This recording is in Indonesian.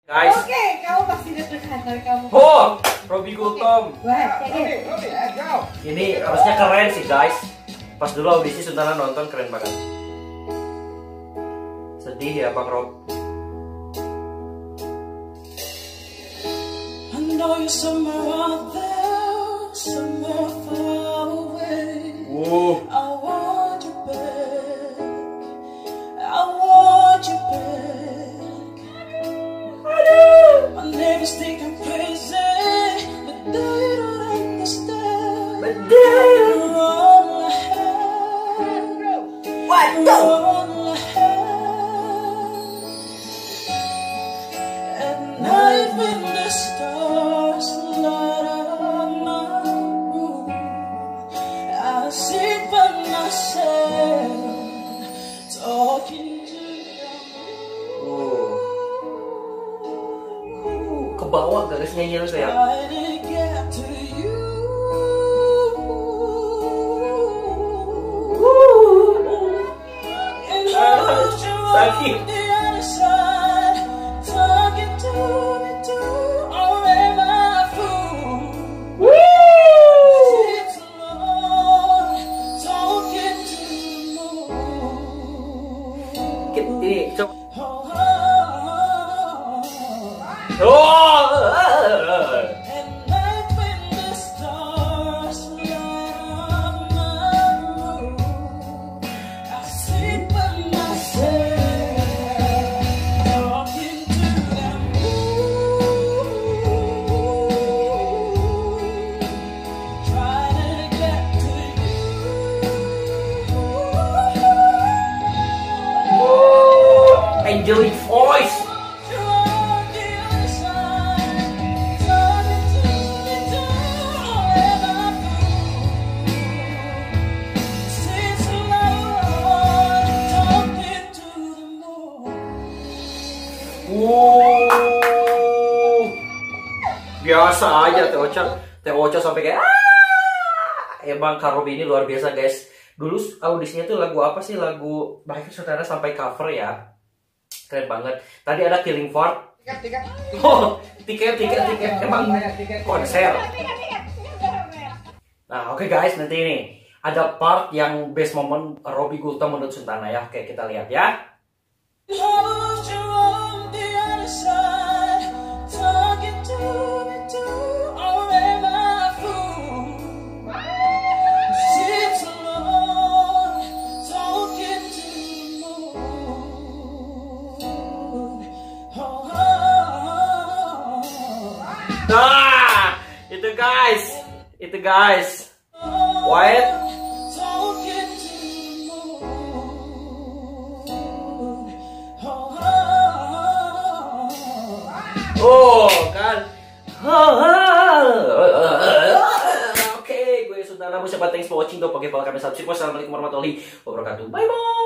Guys. Oke, kamu pasti deg-degan dari kamu. Oh, Robby Gultom. Oke, let's go. Ini harusnya keren sih guys. Pas dulu audisi Suntana nonton keren banget. Sedih ya Bang Rob. I know you're somewhere out there, somewhere far away. I want you back. I want you back. My neighbors think I'm crazy, but they don't understand. But they You're all I have. What? You're all I have. At night when the stars light up my room, I sit by myself, talking to Ke bawah garis nyanyian tuh ya. trying to get to you. And hold you Sakit. on the other side, talking to me too, or am I a fool? It's alone, talking to the moon. Ini coba. Oh, Oh. at night when the stars light up my room, I sit by myself, talking to the moon, trying to get to you. Angelic voice. You're on the other side, talking to me too, or am I a fool? Sits alone, talking to the moon. Biasa aja Teh Ocha sampai kayak Emang Kak Robby ini luar biasa guys. Dulu audisinya tuh lagu apa sih? Lagu bahkan saudara sampai cover ya. Keren banget. Tadi ada Killing Fart. Tiket. Oh, tiket. Emang konser. Nah, oke guys, nanti ini ada part yang best moment Robby Gultom menurut Suntana ya. Oke, kita lihat ya. Hold you on the other side, talking to me too, or am I a fool? Sits alone, talking to the moon. Oh, Nah, itu guys. Wyatt. talking to the moon. Oh, kan. Oke, gue Suntana. Thanks for watching. Don't forget to like, comment, subscribe. Wassalamualaikum warahmatullahi wabarakatuh. Bye bye.